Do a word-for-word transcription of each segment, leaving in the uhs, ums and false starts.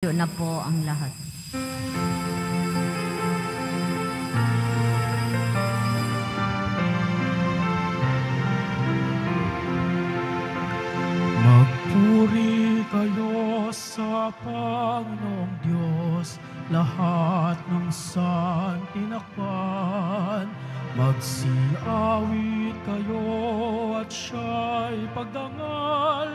Itundo na po ang lahat. Magpuri kayo sa Panginoong Diyos, lahat ng santinakpan. Magsiawit kayo at siya'y pagdangal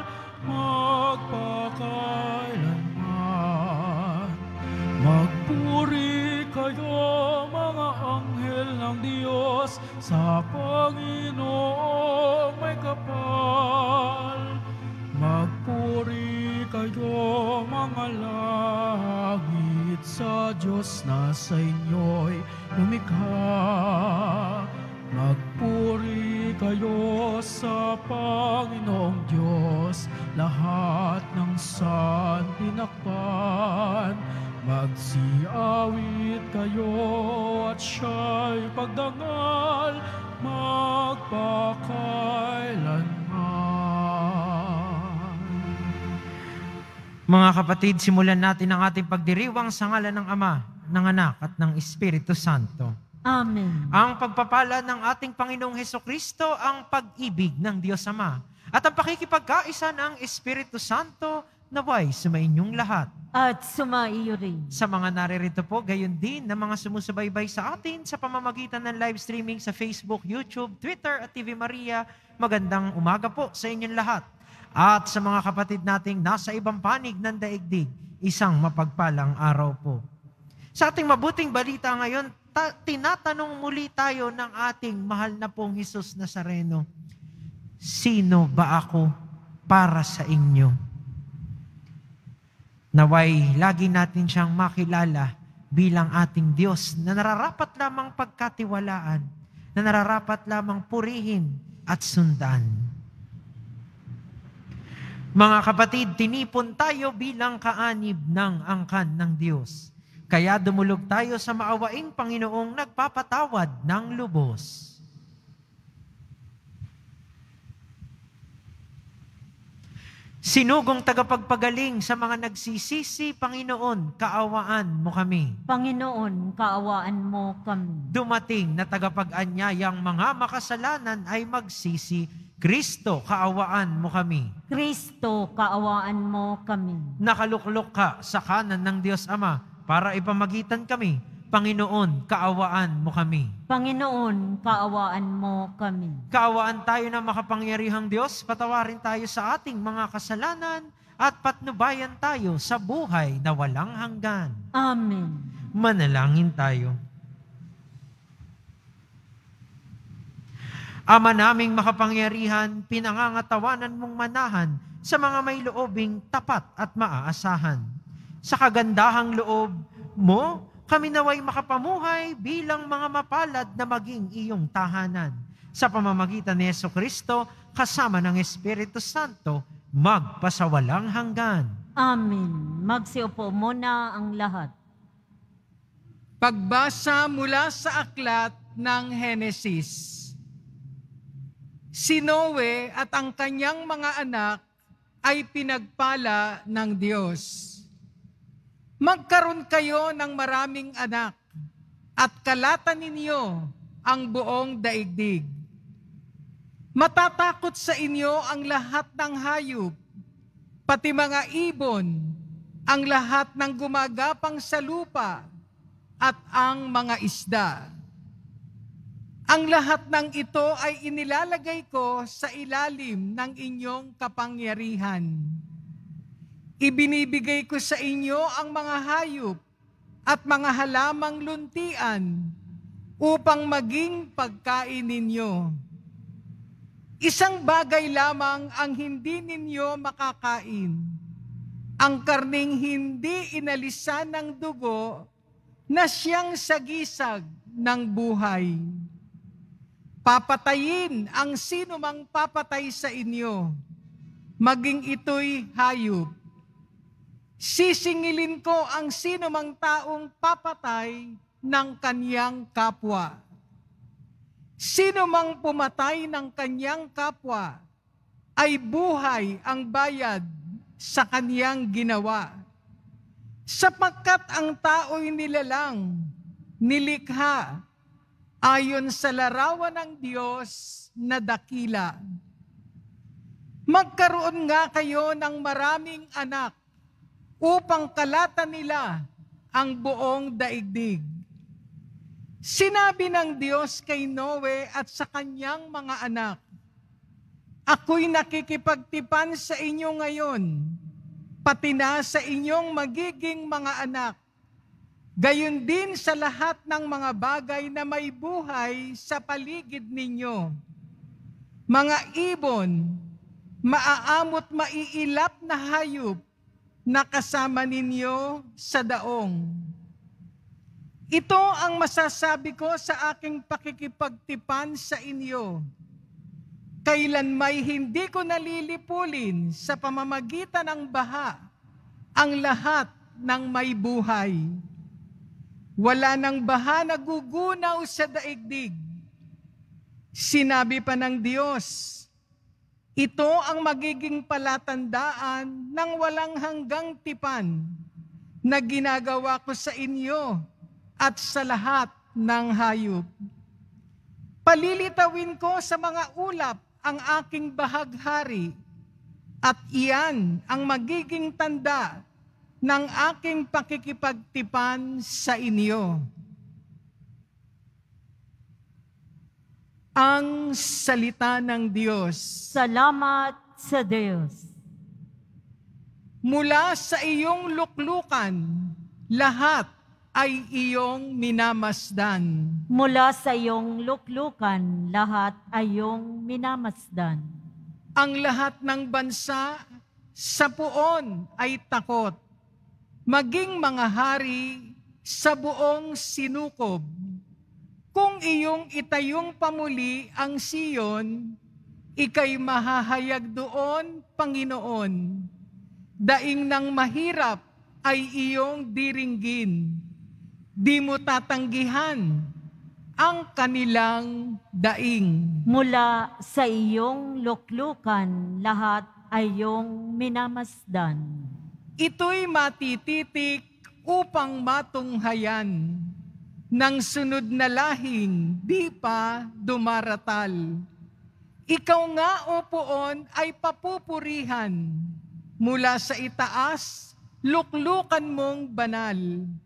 magpakailanman. Magpuri kayo mga anghel ng Diyos sa Panginoong may kapal. Magpuri kayo mga langit sa Diyos na sa inyo'y lumikha. Magpuri kayo sa Panginoong Diyos, lahat ng santinakpan. Magsiawit kayo at siya'y pagdangal magpakailanman. Mga kapatid, simulan natin ang ating pagdiriwang sa ngalan ng Ama, ng Anak at ng Espiritu Santo. Amen. Ang pagpapala ng ating Panginoong Hesukristo, ang pag-ibig ng Diyos Ama, at ang pakikipagkaisa ng Espiritu Santo naway sumainyong lahat. At sumaiyo rin. Sa mga naririto po, gayon din na mga sumusubaybay sa atin sa pamamagitan ng live streaming sa Facebook, YouTube, Twitter at T V Maria, magandang umaga po sa inyong lahat. At sa mga kapatid nating nasa ibang panig ng daigdig, isang mapagpalang araw po. Sa ating mabuting balita ngayon, ta- tinatanong muli tayo ng ating mahal na pong Jesus Nazareno, sino ba ako para sa inyo? Naway, lagi natin siyang makilala bilang ating Diyos na nararapat lamang pagkatiwalaan, na nararapat lamang purihin at sundan. Mga kapatid, tinipon tayo bilang kaanib ng angkan ng Diyos. Kaya dumulog tayo sa maawaing Panginoong nagpapatawad ng lubos. Sinugong tagapagpagaling sa mga nagsisisi, Panginoon, kaawaan mo kami. Panginoon, kaawaan mo kami. Dumating na tagapag-anyayang mga makasalanan ay magsisi, Kristo, kaawaan mo kami. Kristo, kaawaan mo kami. Nakaluklok ka sa kanan ng Diyos Ama para ipamagitan kami. Panginoon, kaawaan mo kami. Panginoon, kaawaan mo kami. Kaawaan tayo ng makapangyarihang Diyos, patawarin tayo sa ating mga kasalanan at patnubayan tayo sa buhay na walang hanggan. Amen. Manalangin tayo. Ama naming makapangyarihan, pinangangatawanan mong manahan sa mga may loobing tapat at maaasahan. Sa kagandahang loob mo, kami naway makapamuhay bilang mga mapalad na maging iyong tahanan. Sa pamamagitan ni Jesucristo, kasama ng Espiritu Santo, magpasawalang hanggan. Amen. Magsiupo muna ang lahat. Pagbasa mula sa aklat ng Henesis. Si Noe at ang kanyang mga anak ay pinagpala ng Diyos. Magkaroon kayo ng maraming anak at kalatan ninyo ang buong daigdig. Matatakot sa inyo ang lahat ng hayop, pati mga ibon, ang lahat ng gumagapang sa lupa at ang mga isda. Ang lahat ng ito ay inilalagay ko sa ilalim ng inyong kapangyarihan. Ibinibigay ko sa inyo ang mga hayop at mga halamang luntian upang maging pagkain ninyo. Isang bagay lamang ang hindi ninyo makakain, ang karning hindi inalisan ng dugo na siyang sagisag ng buhay. Papatayin ang sino mang papatay sa inyo, maging ito'y hayop. Sisingilin ko ang sino mang taong papatay ng kaniyang kapwa. Sino mang pumatay ng kaniyang kapwa, ay buhay ang bayad sa kaniyang ginawa. sapagkat ang tao'y nilalang, nilikha, ayon sa larawan ng Diyos na dakila. Magkaroon nga kayo ng maraming anak upang kalatan nila ang buong daigdig. Sinabi ng Diyos kay Noe at sa kanyang mga anak, ako'y nakikipagtipan sa inyo ngayon, pati na sa inyong magiging mga anak, gayon din sa lahat ng mga bagay na may buhay sa paligid ninyo. Mga ibon, maaamot maiilap na hayop na kasama ninyo sa daong. Ito ang masasabi ko sa aking pakikipagtipan sa inyo. Kailan may hindi ko nalilipulin sa pamamagitan ng baha ang lahat ng may buhay. Wala nang baha na gugunaw sa daigdig. Sinabi pa ng Diyos, ito ang magiging palatandaan ng walang hanggang tipan na ginagawa ko sa inyo at sa lahat ng hayop. Palilitawin ko sa mga ulap ang aking bahaghari, at iyan ang magiging tanda ng aking pakikipagtipan sa inyo. Ang salita ng Diyos. Salamat sa Diyos. Mula sa iyong luklukan, lahat ay iyong minamasdan. Mula sa iyong luklukan, lahat ay iyong minamasdan. Ang lahat ng bansa sa puon ay takot, maging mga hari sa buong sinukob. Kung iyong itayong pamuli ang Siyon, ika'y mahahayag doon, Panginoon. Daing ng mahirap ay iyong diringgin. Di mo tatanggihan ang kanilang daing. Mula sa iyong luklukan, lahat ay iyong minamasdan. Ito'y matititik upang matunghayan ng sunod na lahing di pa dumaratal. Ikaw nga, O Poon, ay papupurihan mula sa itaas, luklukan mong banal.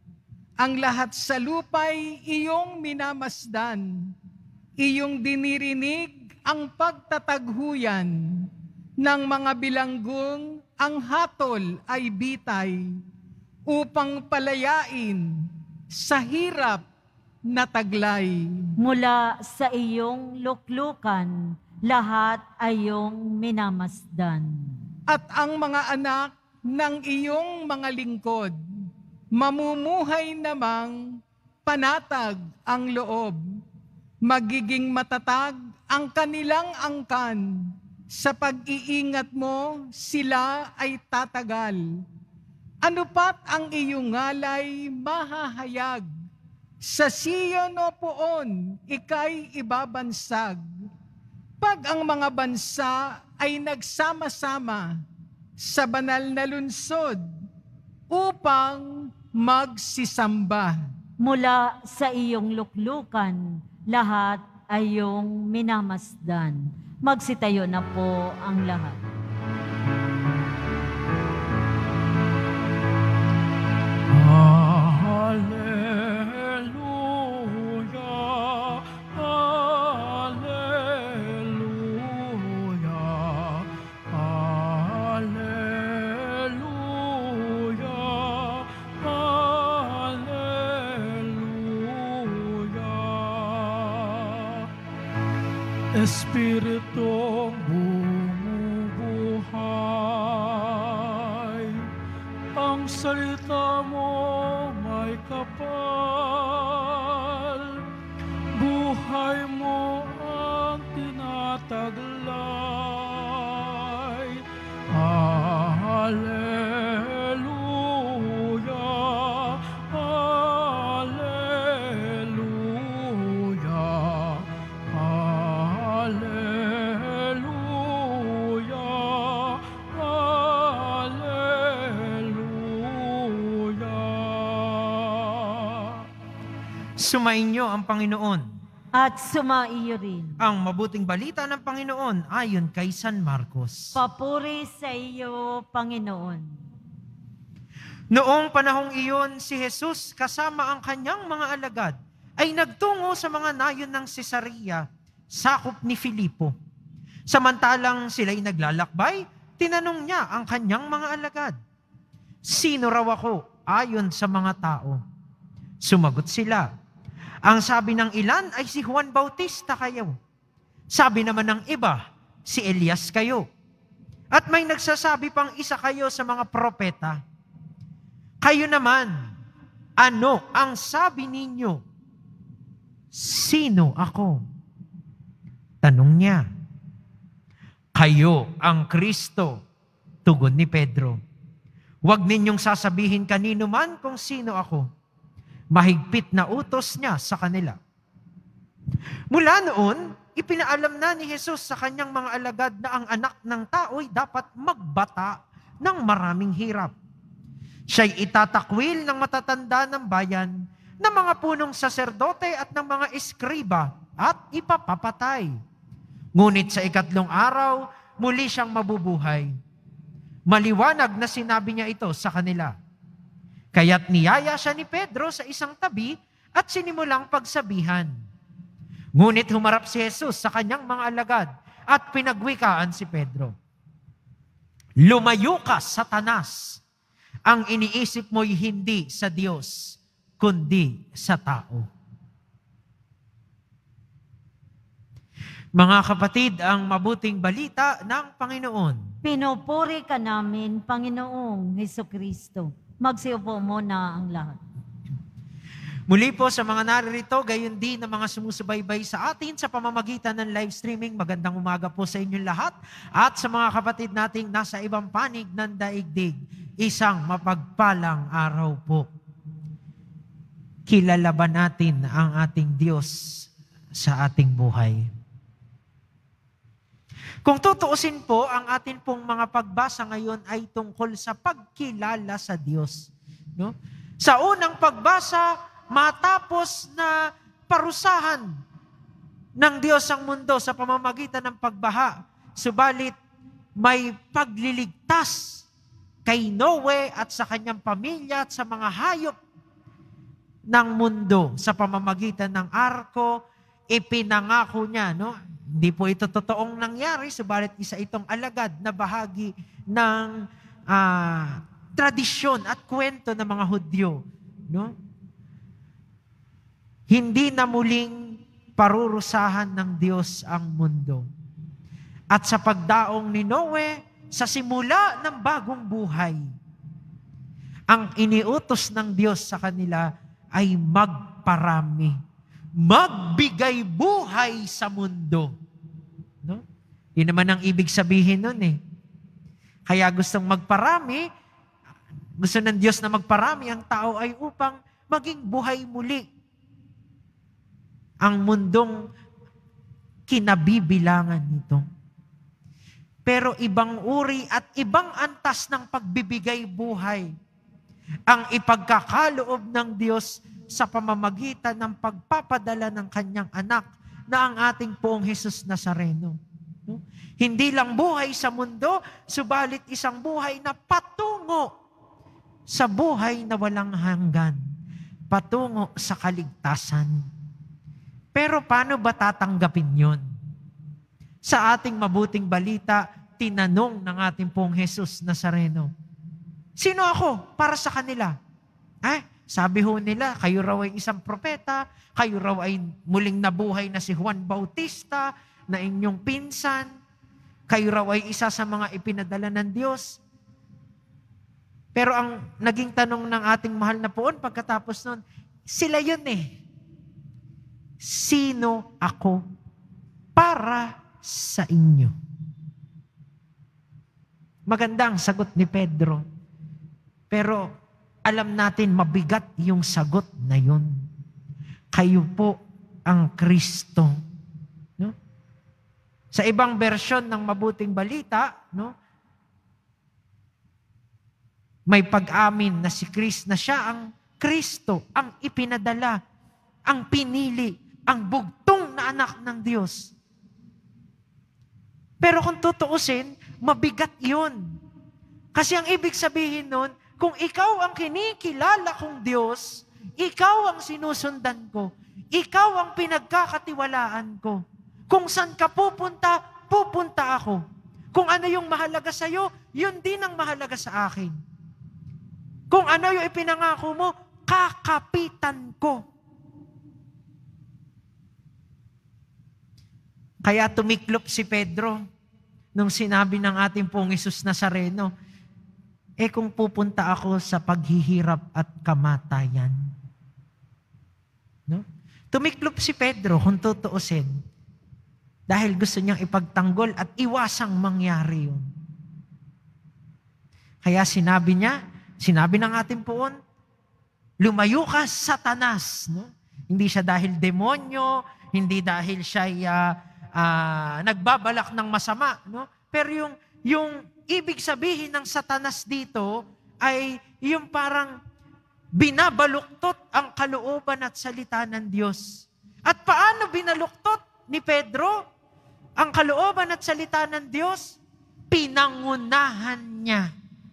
Ang lahat sa lupa'y iyong minamasdan, iyong dinirinig ang pagtataghuyan ng mga bilanggong, ang hatol ay bitay, upang palayain sa hirap na taglay. Mula sa iyong luklukan, lahat ay iyong minamasdan. At ang mga anak ng iyong mga lingkod, mamumuhay namang panatag ang loob. Magiging matatag ang kanilang angkan. Sa pag-iingat mo, sila ay tatagal. Ano pat ang iyong ngalay mahahayag? Sa Siyon, O Poon, ika'y ibabansag. Pag ang mga bansa ay nagsama-sama sa banal na lunsod upang magsisamba. Mula sa iyong luklukan, lahat ay iyong minamasdan. Magsitayo na po ang lahat. Hallelujah, hallelujah, hallelujah, hallelujah. Espiritong bumubuhay, ang salita mo may kapal, buhay mo ang tinataglay. Hallelujah, hallelujah, hallelujah, hallelujah. Sumainyo ang Panginoon. At sumaiyo rin. Ang mabuting balita ng Panginoon ayon kay San Marcos. Papuri sa iyo, Panginoon. Noong panahong iyon, si Jesus kasama ang kanyang mga alagad ay nagtungo sa mga nayon ng Cesarea, sakop ni Filipo. Samantalang sila'y naglalakbay, tinanong niya ang kanyang mga alagad, "Sino raw ako ayon sa mga tao?" Sumagot sila, "Ang sabi ng ilan ay si Juan Bautista kayo. Sabi naman ng iba, si Elias kayo. At may nagsasabi pang isa kayo sa mga propeta. Kayo naman, ano ang sabi ninyo? Sino ako?" Tanong niya. "Kayo ang Kristo," tugon ni Pedro. "Huwag ninyong sasabihin kanino man kung sino ako." Mahigpit na utos niya sa kanila. Mula noon, ipinaalam na ni Jesus sa kanyang mga alagad na ang anak ng tao'y dapat magbata ng maraming hirap. Siya'y itatakwil ng matatanda ng bayan, ng mga punong saserdote at ng mga eskriba at ipapapatay. Ngunit sa ikatlong araw, muli siyang mabubuhay. Maliwanag na sinabi niya ito sa kanila. Kaya't niyaya siya ni Pedro sa isang tabi at sinimulang pagsabihan. Ngunit humarap si Jesus sa kanyang mga alagad at pinagwikaan si Pedro. "Lumayo ka, Satanas! Ang iniisip mo'y hindi sa Diyos, kundi sa tao." Mga kapatid, ang mabuting balita ng Panginoon. Pinupuri ka namin, Panginoong Hesukristo. Magsiupo muna ang lahat. Muli po sa mga naririto, gayon din ang mga sumusubaybay sa atin sa pamamagitan ng live streaming. Magandang umaga po sa inyong lahat. At sa mga kapatid nating nasa ibang panig ng daigdig, isang mapagpalang araw po. Kilala ba natin ang ating Diyos sa ating buhay? Kung tutuusin po, ang atin pong mga pagbasa ngayon ay tungkol sa pagkilala sa Diyos. No? Sa unang pagbasa, matapos na parusahan ng Diyos ang mundo sa pamamagitan ng pagbaha, subalit may pagliligtas kay Noe at sa kanyang pamilya at sa mga hayop ng mundo sa pamamagitan ng arko, ipinangako niya, no? Hindi po ito totoong nangyari, subalit isa itong alagad na bahagi ng uh, tradisyon at kwento ng mga Hudyo. No? Hindi na muling parurusahan ng Diyos ang mundo. At sa pagdaong ni Noe, sa simula ng bagong buhay, ang iniutos ng Diyos sa kanila ay magparami. Magbigay buhay sa mundo. No? Yun naman ang ibig sabihin nun eh. Kaya gustong magparami, gusto ng Diyos na magparami ang tao ay upang maging buhay muli. Ang mundong kinabibilangan nito. Pero ibang uri at ibang antas ng pagbibigay buhay ang ipagkakaloob ng Diyos sa pamamagitan ng pagpapadala ng kanyang anak na ang ating poong Jesus Nazareno. No? Hindi lang buhay sa mundo, subalit isang buhay na patungo sa buhay na walang hanggan, patungo sa kaligtasan. Pero paano ba tatanggapin yun? Sa ating mabuting balita, tinanong ng ating poong Jesus Nazareno, "Sino ako para sa kanila?" Eh, sabi ho nila, kayo raw ay isang propeta, kayo raw ay muling nabuhay na si Juan Bautista, na inyong pinsan, kayo raw ay isa sa mga ipinadala ng Diyos. Pero ang naging tanong ng ating mahal na poon pagkatapos nun, sila yun eh. Sino ako para sa inyo? Magandang sagot ni Pedro. Pero alam natin mabigat yung sagot na yun. Kayo po ang Kristo. No? Sa ibang bersyon ng mabuting balita, no? May pag-amin na si Kristo, na siya ang Kristo, ang ipinadala ang pinili, ang bugtong na anak ng Diyos. Pero kung tutuusin, mabigat yun. Kasi ang ibig sabihin nun, kung ikaw ang kinikilala kong Diyos, ikaw ang sinusundan ko, ikaw ang pinagkakatiwalaan ko. Kung saan ka pupunta, pupunta ako. Kung ano yung mahalaga sa'yo, yun din ang mahalaga sa akin. Kung ano yung ipinangako mo, kakapitan ko. Kaya tumiklop si Pedro nung sinabi ng ating pong Jesus Nazareno, eh kung pupunta ako sa paghihirap at kamatayan. No? Tumiklop si Pedro kung tutuusin dahil gusto niyang ipagtanggol at iwasang mangyari yun. Kaya sinabi niya, sinabi ng ating poon, lumayo ka, Satanas. No? Hindi siya dahil demonyo, hindi dahil siya uh, uh, nagbabalak ng masama. No? Pero yung, yung ibig sabihin ng Satanas dito ay yung parang binabaluktot ang kalooban at salita ng Diyos. At paano binaluktot ni Pedro ang kalooban at salita ng Diyos? Pinangunahan niya.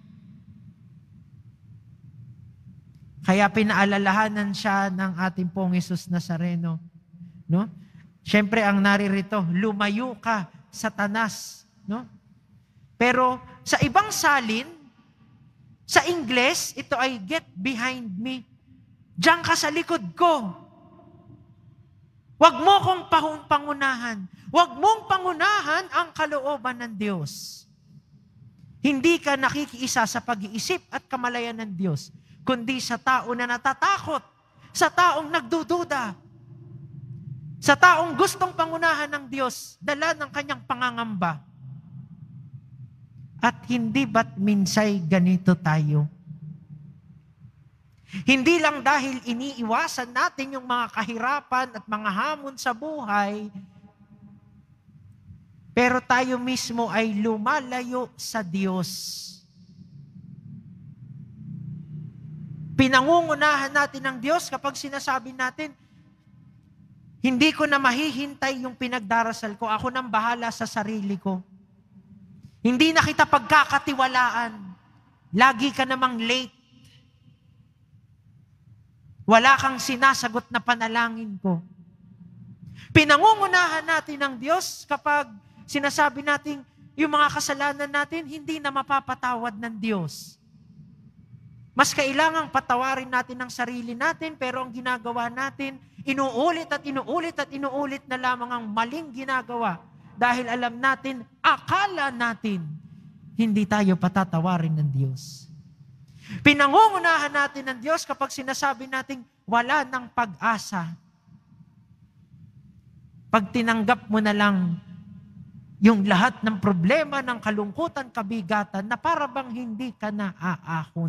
Kaya pinaalalahanan siya ng ating pong Jesus Nazareno. No? Siyempre ang naririto, lumayo ka, Satanas. No? Pero sa ibang salin, sa Ingles, ito ay get behind me. Diyan ka sa likod ko. Huwag mo kong pangunahan. Huwag mong pangunahan ang kalooban ng Diyos. Hindi ka nakikiisa sa pag-iisip at kamalayan ng Diyos, kundi sa tao na natatakot, sa taong nagdududa, sa taong gustong pangunahan ng Diyos, dala ng kanyang pangangamba. At hindi ba't minsay ganito tayo? Hindi lang dahil iniiwasan natin yung mga kahirapan at mga hamon sa buhay, pero tayo mismo ay lumalayo sa Diyos. Pinangungunahan natin ng Diyos kapag sinasabi natin, hindi ko na mahihintay yung pinagdarasal ko, ako nang bahala sa sarili ko. Hindi na kita pagkakatiwalaan. Lagi ka namang late. Wala kang sinasagot na panalangin ko. Pinangungunahan natin ng Diyos kapag sinasabi natin yung mga kasalanan natin hindi na mapapatawad ng Diyos. Mas kailangang patawarin natin ang sarili natin, pero ang ginagawa natin, inuulit at inuulit at inuulit na lamang ang maling ginagawa. Dahil alam natin, akala natin, hindi tayo patatawarin ng Diyos. Pinangungunahan natin ng Diyos kapag sinasabi natin, wala ng pag-asa. Pag tinanggap mo na lang yung lahat ng problema, ng kalungkutan, kabigatan, na para bang hindi ka na aahon.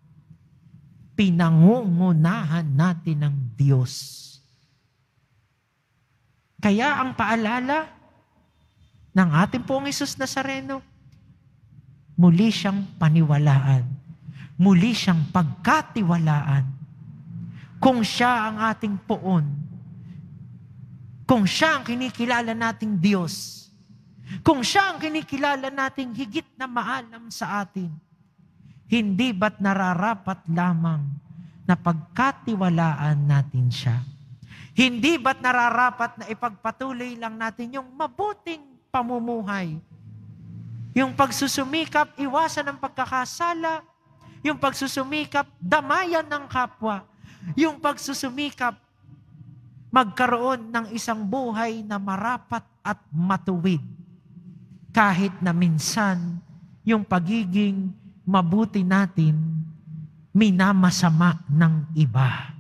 Pinangungunahan natin ng Diyos. Kaya ang paalala ng ating pong Jesus Nazareno, muli siyang paniwalaan. Muli siyang pagkatiwalaan. Kung siya ang ating poon, kung siya ang kinikilala nating Diyos, kung siya ang kinikilala nating higit na maalam sa atin, hindi ba't nararapat lamang na pagkatiwalaan natin siya? Hindi ba't nararapat na ipagpatuloy lang natin yung mabuting pamumuhay? Yung pagsusumikap, iwasan ang pagkakasala. Yung pagsusumikap, damayan ng kapwa. Yung pagsusumikap, magkaroon ng isang buhay na marapat at matuwid. Kahit na minsan, yung pagiging mabuti natin, minamasama ng iba.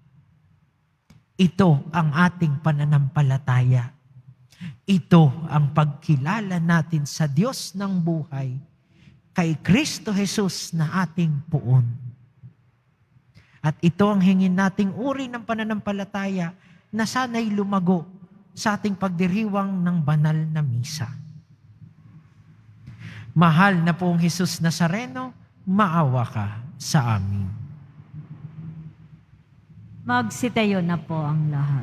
Ito ang ating pananampalataya. Ito ang pagkilala natin sa Diyos ng buhay, kay Kristo Jesus na ating puon. At ito ang hingin nating uri ng pananampalataya na sana'y lumago sa ating pagdiriwang ng banal na misa. Mahal na pong Jesus Nazareno, maawa ka sa amin. Magsitayo na po ang lahat.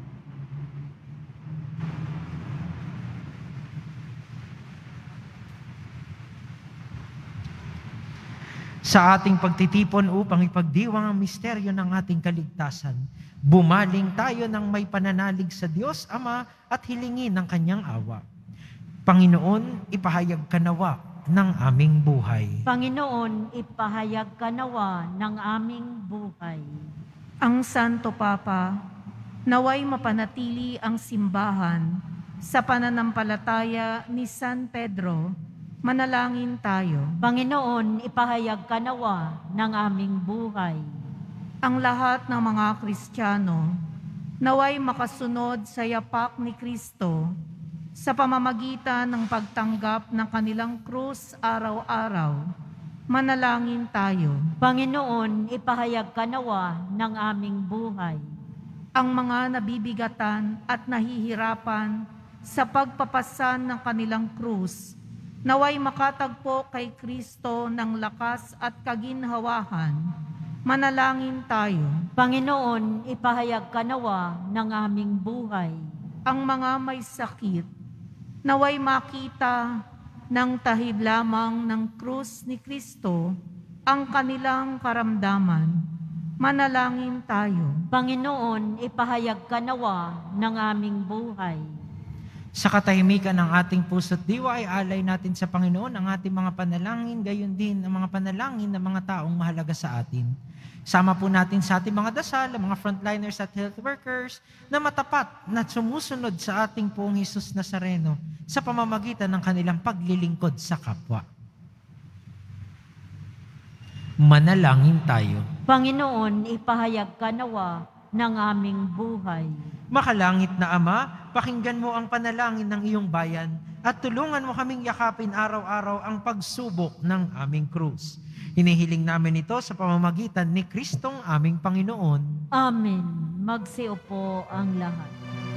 Sa ating pagtitipon upang ipagdiwang ang misteryo ng ating kaligtasan, bumaling tayo ng may pananalig sa Diyos Ama at hilingin ang Kanyang awa. Panginoon, ipahayag ka nawa ng aming buhay. Panginoon, ipahayag ka nawa ng aming buhay. Ang Santo Papa, naway mapanatili ang simbahan sa pananampalataya ni San Pedro. Manalangin tayo. Panginoon, ipahayag ka nawa ng aming buhay. Ang lahat ng mga Kristiyano, naway makasunod sa yapak ni Kristo sa pamamagitan ng pagtanggap ng kanilang krus araw-araw. Manalangin tayo. Panginoon, ipahayag ka nawa ng aming buhay. Ang mga nabibigatan at nahihirapan sa pagpapasan ng kanilang krus, naway makatagpo kay Kristo ng lakas at kaginhawahan. Manalangin tayo. Panginoon, ipahayag ka nawa ng aming buhay. Ang mga may sakit, naway makita ng tahid lamang ng krus ni Kristo ang kanilang karamdaman. Manalangin tayo. Panginoon, ipahayag ka nawa ng aming buhay. Sa katahimikan ng ating puso't diwa ay alay natin sa Panginoon ang ating mga panalangin, gayon din ang mga panalangin ng mga taong mahalaga sa atin. Sama po natin sa ating mga dasal, ang mga frontliners at health workers na matapat na sumusunod sa ating Poong Hesus Nazareno sa pamamagitan ng kanilang paglilingkod sa kapwa. Manalangin tayo. Panginoon, ipahayag ka nawa ng aming buhay. Makalangit na Ama, pakinggan mo ang panalangin ng iyong bayan at tulungan mo kaming yakapin araw-araw ang pagsubok ng aming krus. Hinihiling namin ito sa pamamagitan ni Kristong aming Panginoon. Amen. Magsiupo ang lahat.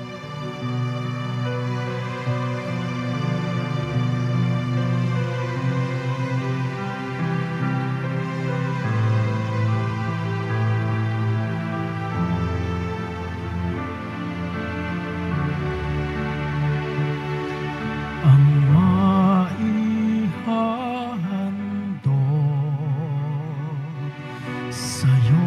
Ang maihandog sa'yo,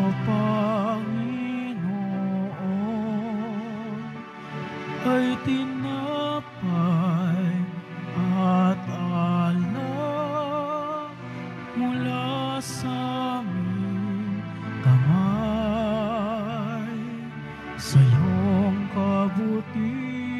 Panginoon, ay tinapay at alak mula sa aming kamay, sa iyong kabutihan.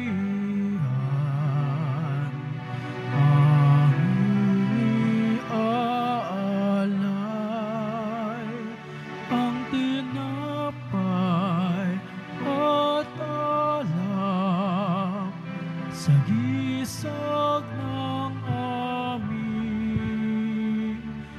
Sa gisag ng aming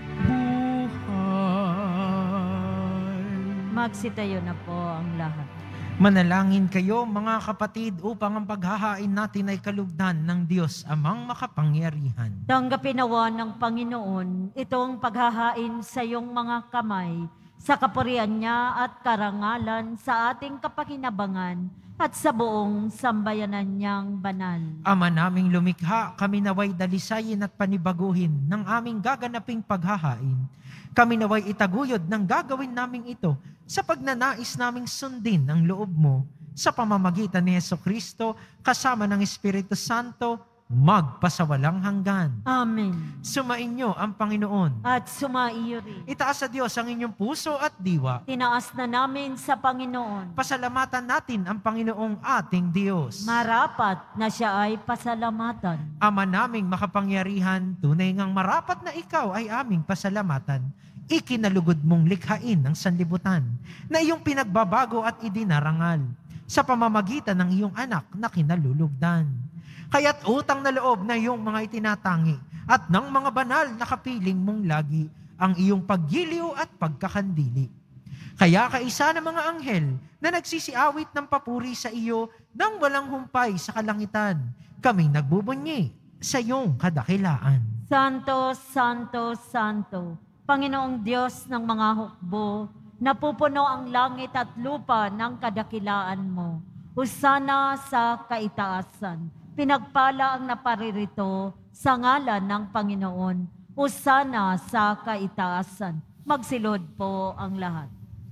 buhay. Magsitayo na po ang lahat. Manalangin kayo mga kapatid upang ang paghahain natin ay kalugdan ng Diyos Amang makapangyarihan. Tanggapin nawa ng Panginoon itong paghahain sa iyong mga kamay, sa kapurihan niya at karangalan sa ating kapakinabangan at sa buong sambayanan niyang banal. Ama naming lumikha, kami naway dalisayin at panibaguhin ng aming gaganaping paghahain. Kami naway itaguyod ng gagawin naming ito sa pagnanais naming sundin ang loob mo sa pamamagitan ni Jesucristo kasama ng Espiritu Santo magpasawalang hanggan. Amen. Sumainyo ang Panginoon. At sumaiyo rin. Itaas sa Diyos ang inyong puso at diwa. Tinaas na namin sa Panginoon. Pasalamatan natin ang Panginoong ating Diyos. Marapat na siya ay pasalamatan. Ama naming makapangyarihan, tunay ngang marapat na ikaw ay aming pasalamatan. Ikinalugod mong likhain ng sanlibutan na iyong pinagbabago at idinarangal sa pamamagitan ng iyong anak na kinalulugdan. Kaya't utang na loob na iyong mga itinatangi at ng mga banal na kapiling mong lagi ang iyong paggiliw at pagkakandili. Kaya kaisa ng mga anghel na nagsisiawit ng papuri sa iyo nang walang humpay sa kalangitan, kaming nagbubunyi sa iyong kadakilaan. Santo, Santo, Santo, Panginoong Diyos ng mga hukbo, napupuno ang langit at lupa ng kadakilaan mo. Husana sa kaitaasan. Pinagpala ang naparirito sa ngalan ng Panginoon. Husana sa kaitaasan. Magsilod po ang lahat.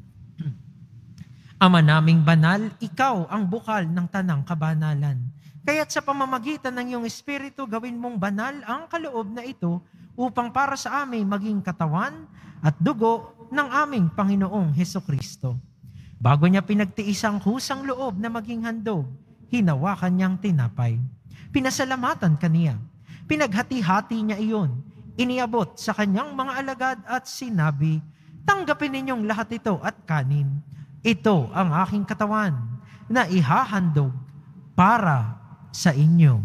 Ama naming banal, ikaw ang bukal ng tanang kabanalan. Kaya't sa pamamagitan ng iyong Espiritu, gawin mong banal ang kaloob na ito upang para sa amin maging katawan at dugo ng aming Panginoong Hesukristo. Bago niya pinagtiis ang kusang loob na maging handog, hinawakan niyang tinapay. Pinasalamatan kaniya. Pinaghati-hati niya iyon. Iniabot sa kanyang mga alagad at sinabi, "Tanggapin ninyong lahat ito at kanin. Ito ang aking katawan na ihahandog para sa inyo."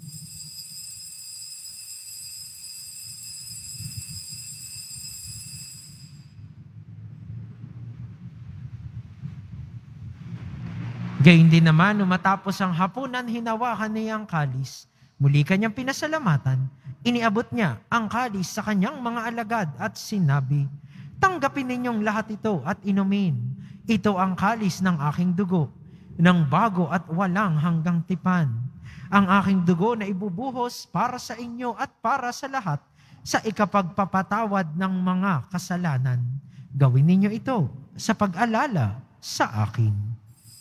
Gayun din naman, nung matapos ang hapunan, hinawakan niya ang kalis. Muli kanyang pinasalamatan. Iniabot niya ang kalis sa kanyang mga alagad at sinabi, "Tanggapin ninyong lahat ito at inumin. Ito ang kalis ng aking dugo, ng bago at walang hanggang tipan. Ang aking dugo na ibubuhos para sa inyo at para sa lahat sa ikapagpapatawad ng mga kasalanan. Gawin ninyo ito sa pag-alala sa akin."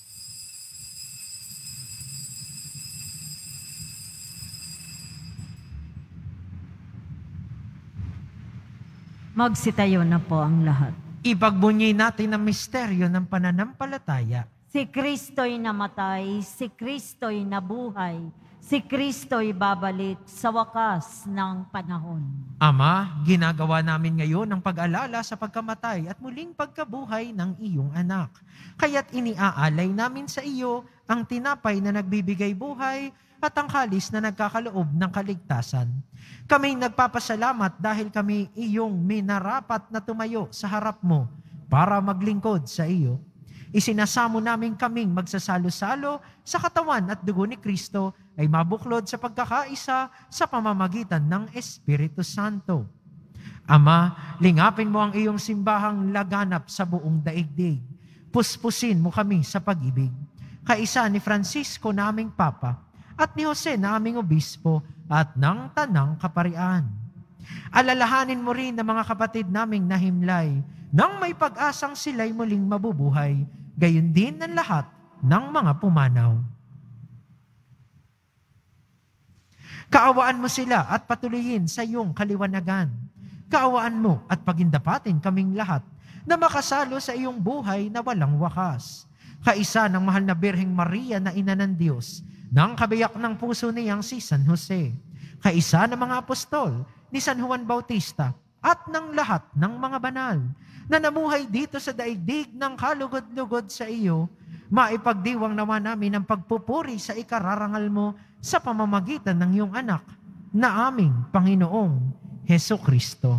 Magsitayo na po ang lahat. Ipagbunyi natin ang misteryo ng pananampalataya. Si Kristo'y namatay, si Kristo'y nabuhay, si Kristo'y babalik sa wakas ng panahon. Ama, ginagawa namin ngayon ang pag-alala sa pagkamatay at muling pagkabuhay ng iyong anak. Kaya't iniaalay namin sa iyo ang tinapay na nagbibigay buhay at ang kalis na nagkakaloob ng kaligtasan. Kaming nagpapasalamat dahil kami iyong minarapat na tumayo sa harap mo para maglingkod sa iyo. Isinasamo namin kaming magsasalo-salo sa katawan at dugo ni Kristo ay mabuklod sa pagkakaisa sa pamamagitan ng Espiritu Santo. Ama, lingapin mo ang iyong simbahang laganap sa buong daigdig. Puspusin mo kami sa pag-ibig. Kaisa ni Francisco naming Papa at ni Jose naming Obispo at ng Tanang Kaparian. Alalahanin mo rin ang mga kapatid naming nahimlay nang may pag-asang sila'y muling mabubuhay, gayon din ang lahat ng mga pumanaw. Kaawaan mo sila at patuloyin sa iyong kaliwanagan. Kaawaan mo at pagindapatin kaming lahat na makasalo sa iyong buhay na walang wakas. Kaisa ng mahal na Birheng Maria na Ina ng Diyos, ng kabiyak ng puso niyang si San Jose, kaisa ng mga apostol ni San Juan Bautista at ng lahat ng mga banal na namuhay dito sa daigdig ng kalugod-lugod sa iyo, maipagdiwang nawa namin ang pagpupuri sa ikararangal mo sa pamamagitan ng iyong anak na aming Panginoong Hesukristo.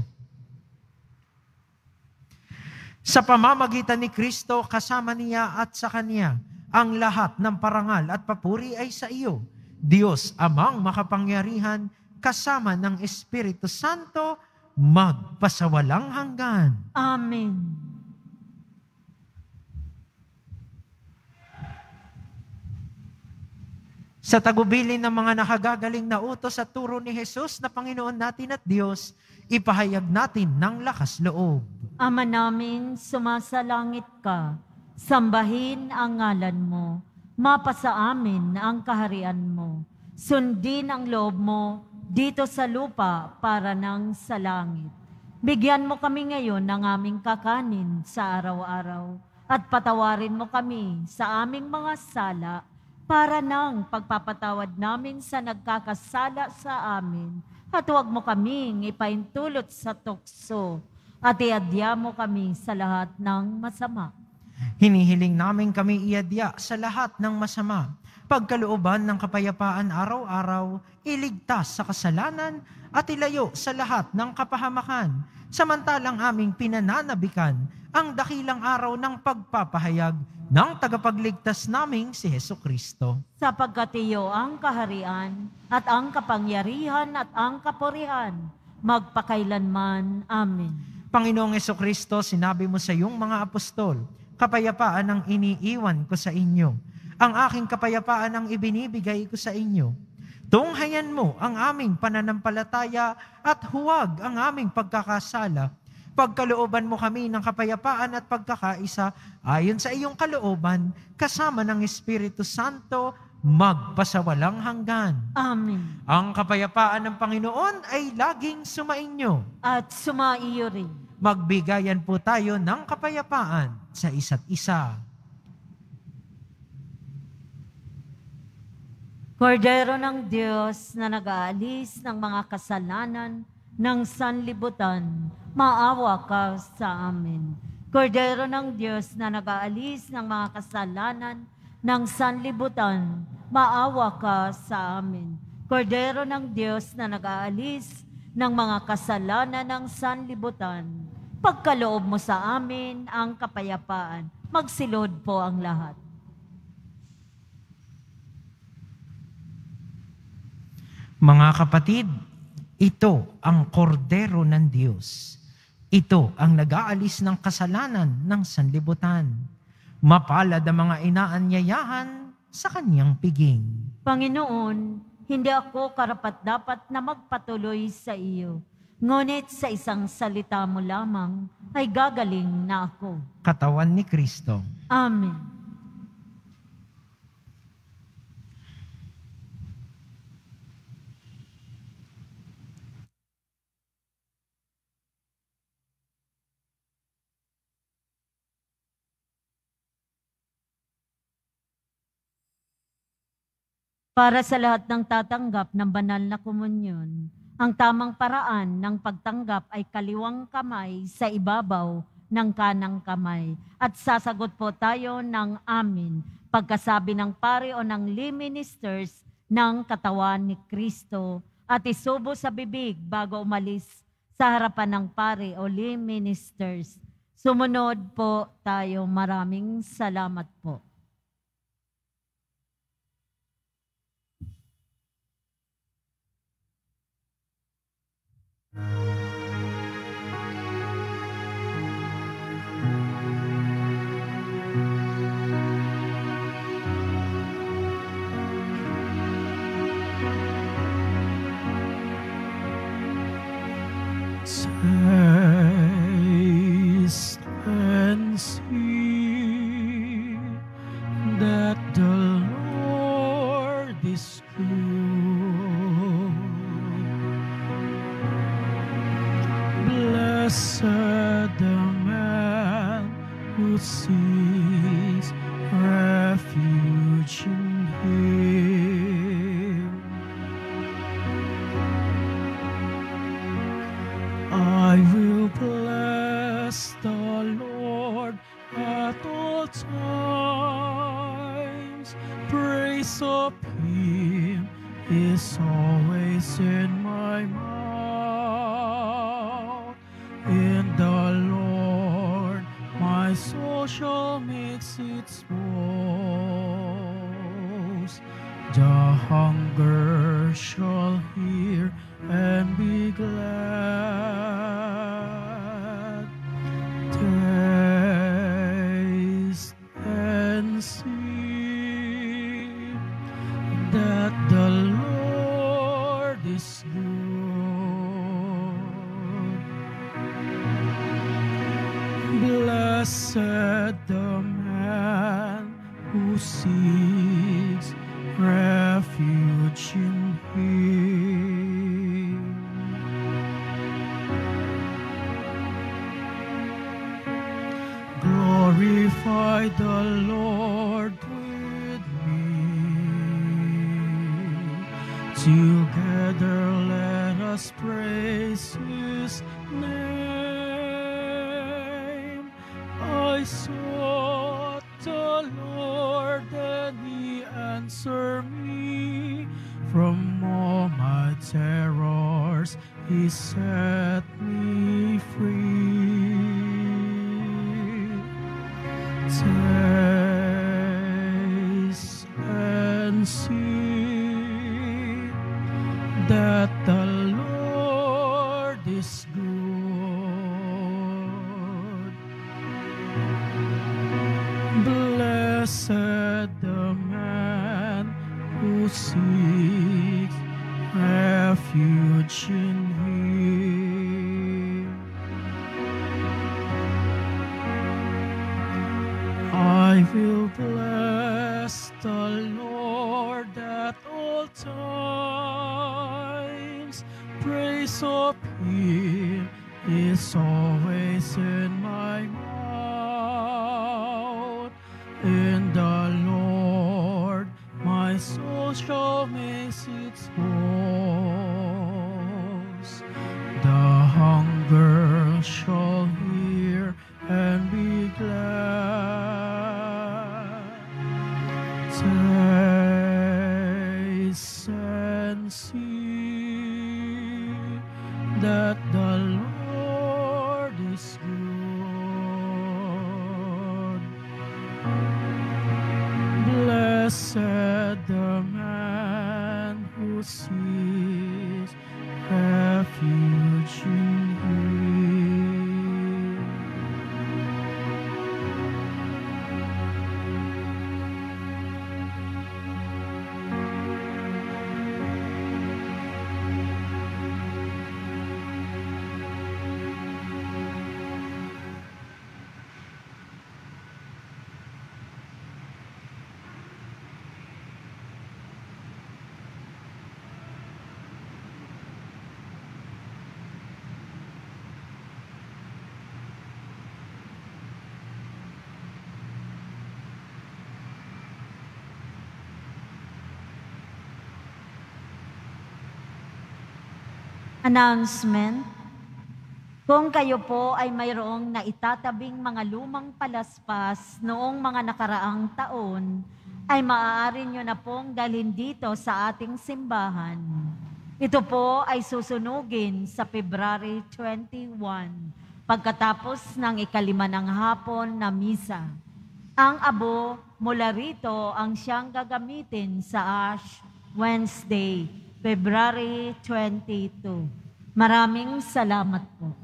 Sa pamamagitan ni Kristo, kasama niya at sa Kanya, ang lahat ng parangal at papuri ay sa iyo, Diyos Amang makapangyarihan, kasama ng Espiritu Santo, magpasawalang hanggan. Amen. Sa tagubilin ng mga nakagagaling na utos at turo ni Jesus na Panginoon natin at Diyos, ipahayag natin ng lakas loob. Ama namin, sumasalangit ka. Sambahin ang ngalan mo. Mapasa amin ang kaharian mo. Sundin ang loob mo dito sa lupa para nang sa langit. Bigyan mo kami ngayon ng aming kakanin sa araw-araw at patawarin mo kami sa aming mga sala para nang pagpapatawad namin sa nagkakasala sa amin. At huwag mo kaming ipaintulot sa tukso at iadya mo kami sa lahat ng masama. Hinihiling namin kami iadya sa lahat ng masama, pagkalooban ng kapayapaan araw-araw, iligtas sa kasalanan at ilayo sa lahat ng kapahamakan, samantalang aming pinananabikan ang dakilang araw ng pagpapahayag ng tagapagligtas naming si Hesukristo. Sapagkat iyo ang kaharian at ang kapangyarihan at ang kapurihan, magpakailanman. Amen. Panginoong Hesukristo, sinabi mo sa iyong mga apostol, kapayapaan ang iniiwan ko sa inyo. Ang aking kapayapaan ang ibinibigay ko sa inyo. Tunghayan mo ang aming pananampalataya at huwag ang aming pagkakasala. Pagkalooban mo kami ng kapayapaan at pagkakaisa ayon sa iyong kalooban, kasama ng Espiritu Santo, magpasawalang hanggan. Amen. Ang kapayapaan ng Panginoon ay laging sumainyo. At sumaiyo rin. Magbigayan po tayo ng kapayapaan sa isa't isa. Kordero ng Diyos na nag-aalis ng mga kasalanan ng sanlibutan, maawa ka sa amin. Kordero ng Diyos na nag-aalis ng mga kasalanan ng sanlibutan, maawa ka sa amin. Kordero ng Diyos na nag-aalis ng mga kasalanan ng sanlibutan, pagkaloob mo sa amin ang kapayapaan. Magsilod po ang lahat. Mga kapatid, ito ang kordero ng Diyos. Ito ang nag-aalis ng kasalanan ng sanlibutan. Mapalad ang mga inaanyayahan sa kanyang piging. Panginoon, hindi ako karapat-dapat na magpatuloy sa iyo. Ngunit sa isang salita mo lamang ay gagaling na ako. Katawan ni Kristo. Amen. Para sa lahat ng tatanggap ng banal na komunyon, ang tamang paraan ng pagtanggap ay kaliwang kamay sa ibabaw ng kanang kamay. At sasagot po tayo ng amin pagkasabi ng pari o ng lay ministers ng katawan ni Kristo at isubo sa bibig bago umalis sa harapan ng pari o lay ministers. Sumunod po tayo. Maraming salamat po. Taste and see that the Lord is good. Blessed the man who seeks refuge in Him. I will bless the Lord at all times. Praise of Him is always in my mouth. In the Lord my soul shall make its boast. The hunger shall hear and be glad. Taste and see that the Lord is good. Blessed the man who seeks refuge in Him. Glorify the Lord with me. Together let us praise His name. I sought the Lord and He answered me. From all my terrors He set me free. Taste and see that the Lord is good. Blessed the man who seeks refuge in Him. I will bless the Lord at all times. Praise of Him is always in my mouth. In the Lord my soul shall make its boast. The hunger shall hear and be glad. Taste and see that the Lord is good. Blessed the man who seeks refuge in Him. Announcement. Kung kayo po ay mayroong naitatabing mga lumang palaspas noong mga nakaraang taon, ay maaari nyo na pong dalhin dito sa ating simbahan. Ito po ay susunugin sa February twenty-first, pagkatapos ng ikalima ng hapon na misa. Ang abo mula rito ang siyang gagamitin sa Ash Wednesday, February twenty-second. Maraming salamat po.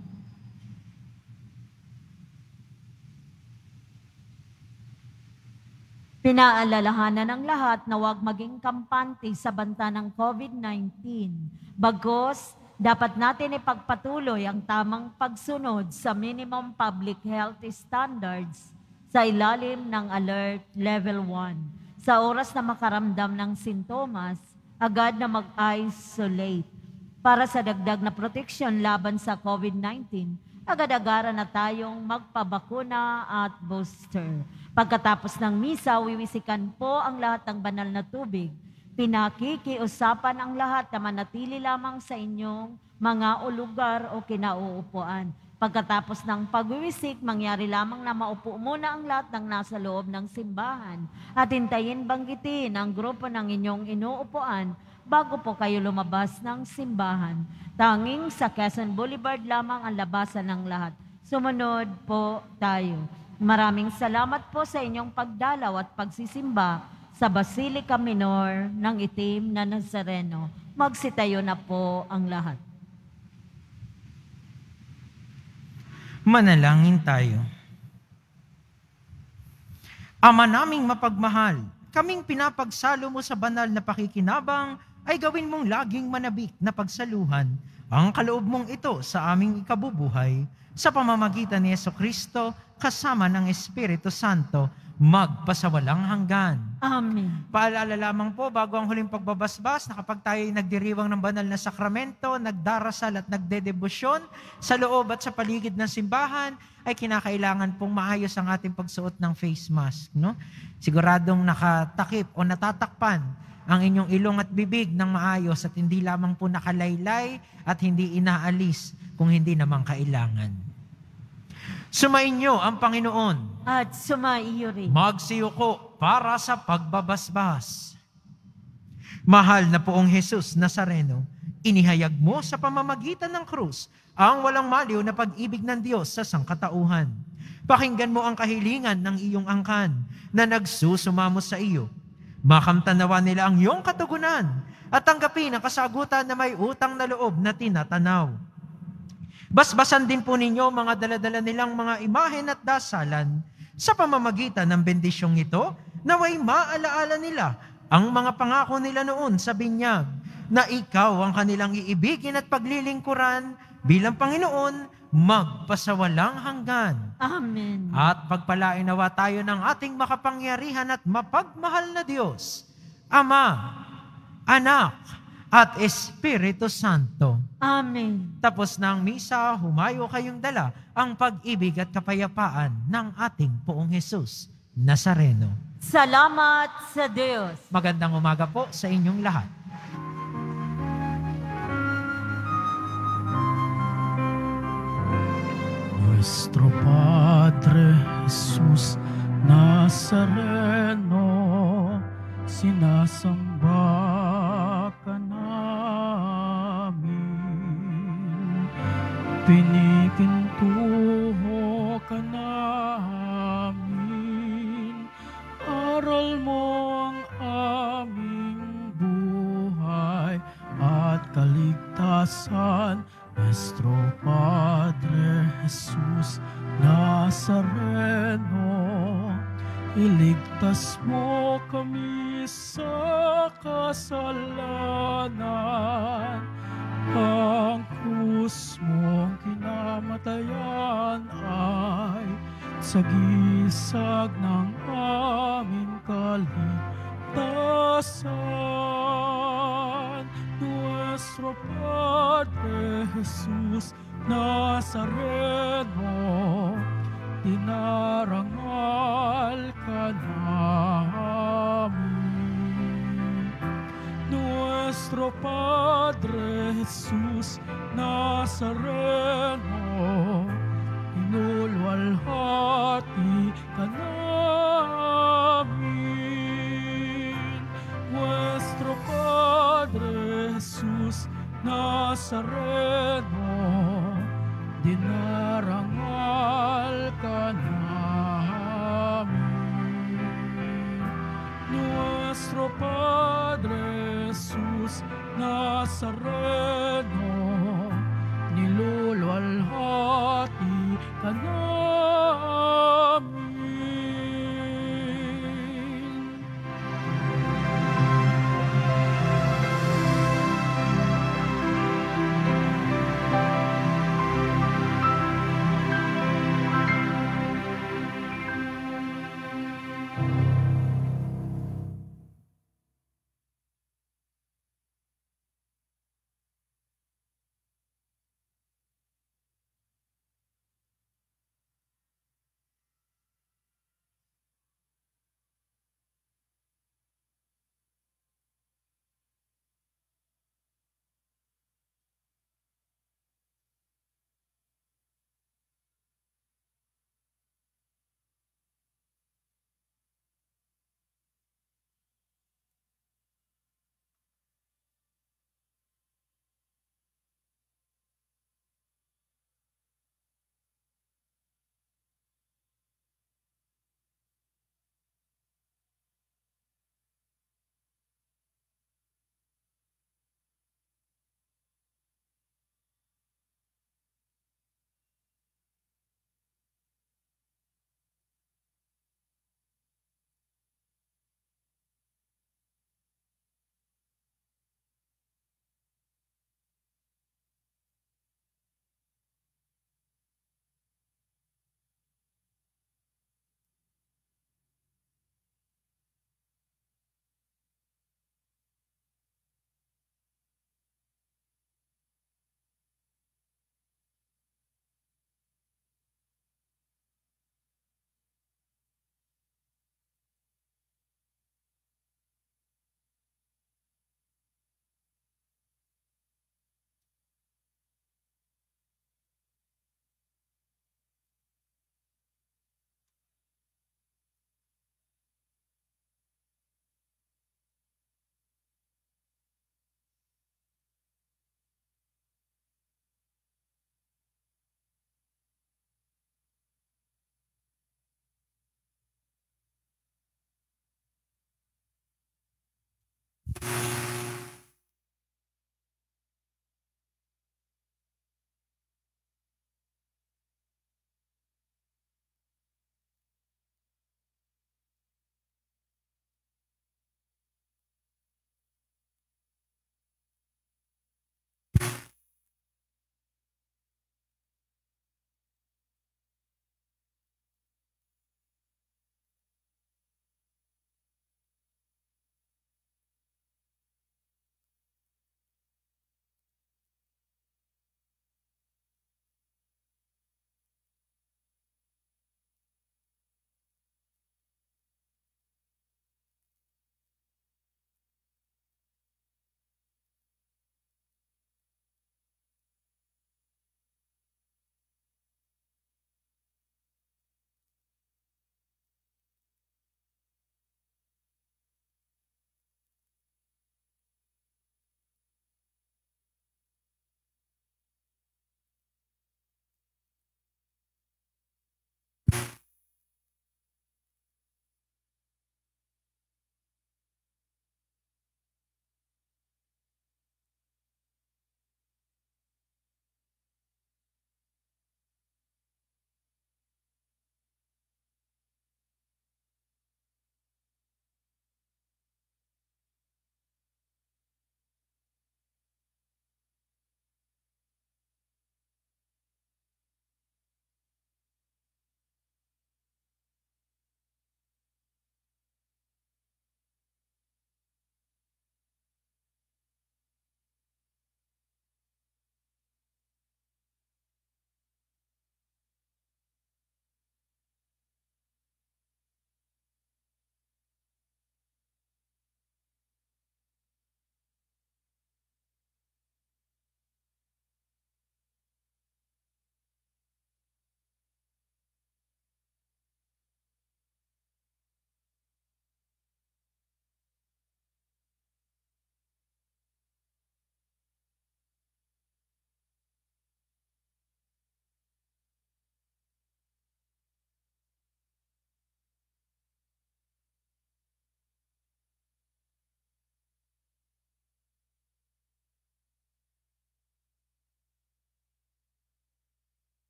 Pinaalalahanan ng lahat na huwag maging kampante sa banta ng COVID nineteen. Bagos, dapat natin ipagpatuloy ang tamang pagsunod sa minimum public health standards sa ilalim ng Alert Level one. Sa oras na makaramdam ng sintomas, agad na mag-isolate. Para sa dagdag na proteksyon laban sa COVID nineteen, agad-agaran na tayong magpabakuna at booster. Pagkatapos ng misa, wiwisikan po ang lahat ng banal na tubig. Pinakikiusapan ang lahat na manatili lamang sa inyong mga o lugar o kinauupuan. Pagkatapos ng pagwiwisik, mangyari lamang na maupo muna ang lahat ng nasa loob ng simbahan at hintayin banggitin ang grupo ng inyong inuupuan bago po kayo lumabas ng simbahan. Tanging sa Quezon Boulevard lamang ang labasan ng lahat. Sumunod po tayo. Maraming salamat po sa inyong pagdalaw at pagsisimba sa Basilica Minor ng Itim na Nazareno. Magsitayo na po ang lahat. Manalangin tayo. Ama naming mapagmahal, kaming pinapagsalo mo sa banal na pakikinabang ay gawin mong laging manabik na pagsaluhan ang kaloob mong ito sa aming ikabubuhay sa pamamagitan ni Jesucristo kasama ng Espiritu Santo magpasawalang hanggan. Amen. Paalala lamang po bago ang huling pagbabasbas na kapag tayo nagdiriwang ng banal na sakramento, nagdarasal at nagdedebosyon sa loob at sa paligid ng simbahan, ay kinakailangan pong maayos ang ating pagsuot ng face mask. No? Siguradong nakatakip o natatakpan ang inyong ilong at bibig ng maayos at hindi lamang po nakalaylay at hindi inaalis kung hindi naman kailangan. Sumainyo ang Panginoon. At sumaiyo rin. Magsiyuko para sa pagbabasbas. Mahal na poong Jesus Nazareno, inihayag mo sa pamamagitan ng krus ang walang maliw na pag-ibig ng Diyos sa sangkatauhan. Pakinggan mo ang kahilingan ng iyong angkan na nagsusumamo sa iyo. Makamtanawa nila ang iyong katugunan at tanggapin ang kasagutan na may utang na loob na tinatanaw. Basbasan din po ninyo mga daladala nilang mga imahen at dasalan Sa pamamagitan ng bendisyong ito, naway maalaala nila ang mga pangako nila noon sa binyag, na ikaw ang kanilang iibigin at paglilingkuran bilang Panginoon magpasawalang hanggan. Amen. At pagpalain nawa tayo ng ating makapangyarihan at mapagmahal na Diyos, Ama, Anak, at Espiritu Santo. Amen. Tapos ng misa, humayo kayong dala ang pag-ibig at kapayapaan ng ating Poong Jesus Nazareno. Salamat sa Diyos. Magandang umaga po sa inyong lahat. Nuestro Padre Jesus Nazareno, sinasamba ka namin, pinipintuho ka namin, aral mo ang aming buhay at kaligtasan. Nuestro Padre Jesus Nazareno, iligtas mo kami sa kasalanan. Ang krus mong kinamatayan ay sagisag ng aming kaligtasan. Nuestro Padre Jesus Nazareno, dinarangal ka namin. Nuestro Padre Jesus Nazareno, inulwalhati ka namin. Nuestro Padre Jesus Nazareno, dinarangal ka namin. Nuestro Padre Jesus Nazareno,